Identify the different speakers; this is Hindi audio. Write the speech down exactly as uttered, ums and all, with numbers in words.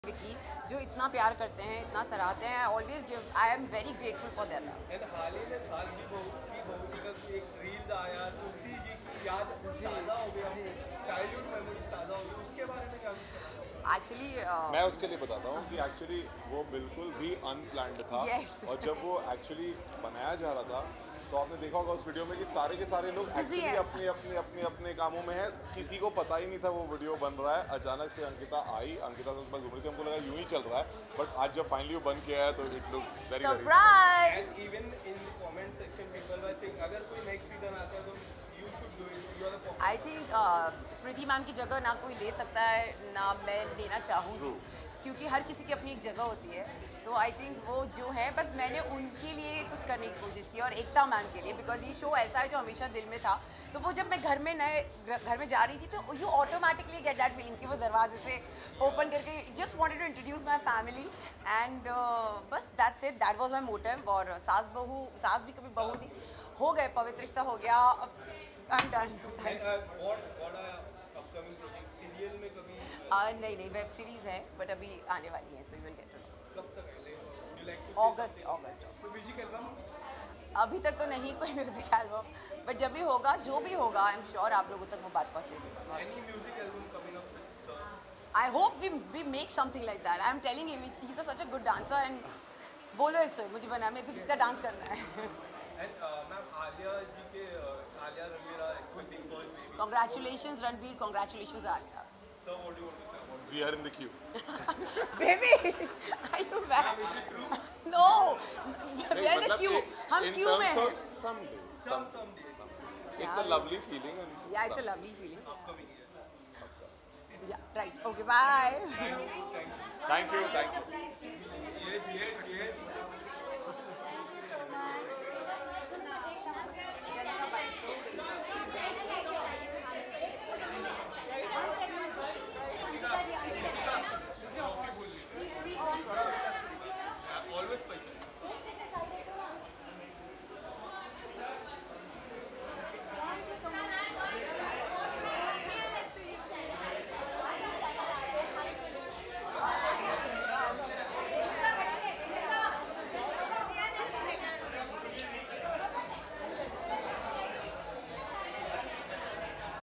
Speaker 1: विकी जो इतना प्यार करते हैं, इतना सराहते हैं। Always give, I am very grateful for their love.
Speaker 2: And हाल ही में सास जी बहू की बहू का एक रील्स आया, तुलसी जी की याद ताज़ा हो गया, चाइल्डहुड मेमोरीज ताज़ा हो गई, उसके बारे में क्या कुछ?
Speaker 1: एक्चुअली
Speaker 3: मैं उसके लिए बताता हूँ कि एक्चुअली वो बिल्कुल भी अनप्लान्ड था।
Speaker 1: Yes.
Speaker 3: और जब वो एक्चुअली बनाया जा रहा था तो आपने देखा होगा उस वीडियो में कि सारे के सारे लोग
Speaker 1: Busy
Speaker 3: एक्चुअली
Speaker 1: हैं।
Speaker 3: अपने अपने अपने अपने कामों में हैं। किसी को पता ही नहीं था वो वीडियो बन रहा है। अचानक से अंकिता आई, अंकिता से उसके पास घूम रही थी, हमको लगा यूं ही चल रहा है, बट आज जब फाइनली वो बन के आया तो it look very very
Speaker 1: surprise.
Speaker 2: And even in the comment section people were saying अगर कोई नेक्स्ट सीजन आता है तो you should do it, you are the
Speaker 1: I think Smriti ma'am की जगह ना कोई ले सकता है, ना मैं लेना चाहूँगी, क्योंकि हर किसी की अपनी एक जगह होती है। तो आई थिंक वो जो है, बस मैंने उनके लिए कुछ करने की कोशिश की और एकता मैम के लिए, बिकॉज ये शो ऐसा है जो हमेशा दिल में था। तो वो जब मैं घर में नए घर में जा रही थी तो you automatically get that feeling कि वो दरवाजे से ओपन करके just wanted to introduce my family and बस that's it, that was my motive. और सास बहू, सास भी कभी बहू थी, हो गए, पवित्र रिश्ता हो गया, I am done.
Speaker 2: And what what are upcoming project? Serial में कभी
Speaker 1: नहीं नहीं, वेब सीरीज है बट अभी आने वाली है, so you will get to know.
Speaker 2: कब तक है? वुड यू लाइक टू
Speaker 1: अगस्त अगस्त
Speaker 2: तो म्यूजिक एल्बम?
Speaker 1: अभी तक तो नहीं कोई म्यूजिक एल्बम, बट जब भी होगा, जो भी होगा, आई एम श्योर आप लोगों तक वो बात पहुंचेगी।
Speaker 2: Any music album coming up?
Speaker 1: I hope we we make something like that. I am telling him, he is such a good dancer and बोलो इससे मुझे बना, मेरे को जिसका डांस करना है।
Speaker 2: एंड मैम आलिया जी के Alia Ranveer are expecting first baby,
Speaker 1: Congratulations Ranveer, congratulations Alia.
Speaker 2: So what do you want to say about?
Speaker 3: We are in the queue.
Speaker 1: Baby, are you mad?
Speaker 2: Is it true?
Speaker 1: No, we are in the queue. हम
Speaker 3: in
Speaker 1: queue में
Speaker 3: terms
Speaker 1: हैं।
Speaker 3: of some days,
Speaker 2: Some
Speaker 3: some
Speaker 2: some days
Speaker 3: it's a lovely feeling and
Speaker 1: Yeah, it's a lovely feeling.
Speaker 2: upcoming years.
Speaker 1: Yeah, right. Okay, bye.
Speaker 2: Thank you, thank you.
Speaker 3: thank you thank you
Speaker 2: Yes, yes, yes.